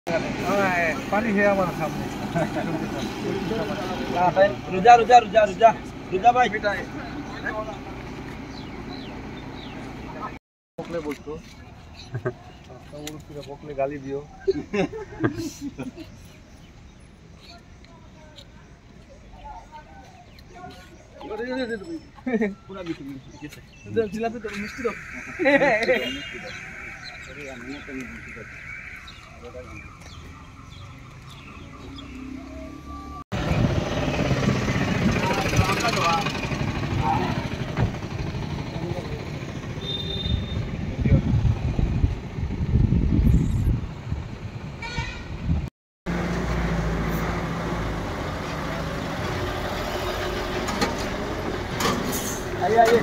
पानी है हमारे सामने। रुजा रुजा रुजा रुजा रुजा भाई বকলে বলতো বকলে গালি দিও। पूरा जिलापी तो मिष्टी दो। आइए आइए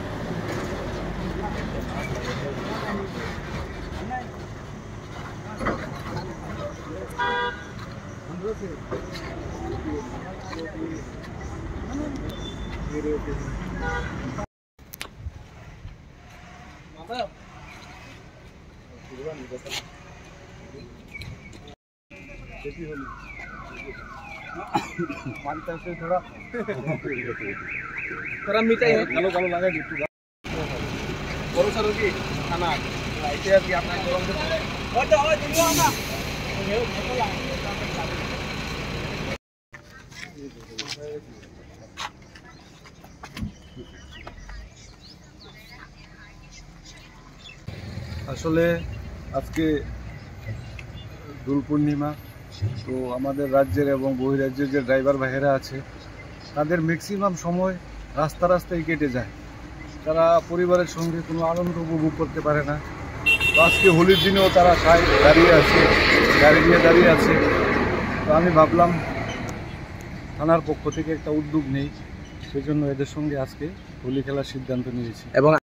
मानता से थोड़ा थोड़ा मीठा है कालो कालो लगा गिट्टू बड़ो सर की खाना ऐसे अभी आपने गरम से আসলে আজকে দোল পূর্ণিমা, তো আমাদের রাজ্যের এবং বহিরাজ্যের যে ড্রাইভার ভাইয়েরা আছে তাদের ম্যাক্সিমাম সময় রাস্তায় কেটে যায়। তারা পরিবারের সঙ্গে কোনো আনন্দ উপভোগ করতে পারে না। তো আজকে হোলির দিনেও তারা দাঁড়িয়ে আছে, গাড়ি নিয়ে দাঁড়িয়ে আছে। তো আমি ভাবলাম থানার পক্ষ থেকে একটা উদ্যোগ নেই, সেজন্য এদের সঙ্গে আজকে হোলি খেলার সিদ্ধান্ত নিয়েছি। এবং